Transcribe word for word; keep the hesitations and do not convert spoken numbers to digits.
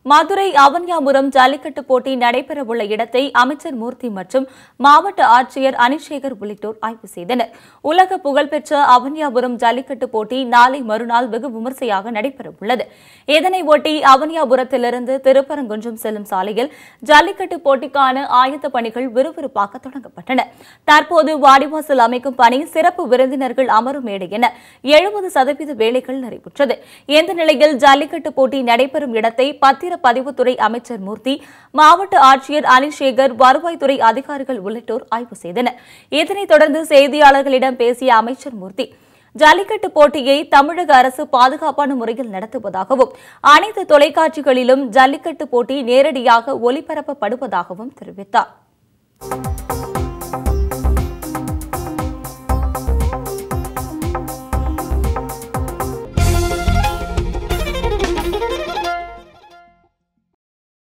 மதுரை அவன்யாபுரம் ஜல்லிக்கட்டு போட்டி நடைபெறவுள்ள இடத்தை அமைச்சர் மூர்த்தி மற்றும் மாவட்ட ஆட்சியர் அனிஷேகர் உள்ளிட்டோர் ஆய்வு செய்தனர். உலக புகழ்பெற்ற அவன்யாபுரம் ஜல்லிக்கட்டு போட்டி நாளை மறுநாள் வெகு விமர்சையாக நடைபெறவுள்ளது. இதனை ஒட்டி அவன்யாபுரத்திலிருந்து திருப்பரங்குன்றம் செல்லும் சாலையில் ஜல்லிக்கட்டு போட்டிக்கான ஆயத்த பணிகள் விறுவிறுப்பாக தொடங்கப்பட்டன. தற்போது வாடிவாசல் அமைக்கும் பணி, சிறப்பு விருந்தினர்கள் அமரும் மேடை என எழுபது சதவீத வேலைகள் நடைபெற்றது. இந்த நிலையில் ஜல்லிக்கட்டு போட்டி நடைபெறும் இடத்தை பத்திர பதிவுத்துறை அமைச்சர் மூர்த்தி, மாவட்ட ஆட்சியர் அனிஷேகர், வருவாய்த்துறை அதிகாரிகள் உள்ளிட்டோர் ஆய்வு செய்தனர். இதனைத் தொடர்ந்து செய்தியாளர்களிடம் பேசிய அமைச்சர் மூர்த்தி, ஜல்லிக்கட்டு போட்டியை தமிழக அரசு பாதுகாப்பான முறையில் நடத்துவதாகவும், அனைத்து தொலைக்காட்சிகளிலும் ஜல்லிக்கட்டு போட்டி நேரடியாக ஒளிபரப்பப்படுவதாகவும் தெரிவித்தார்.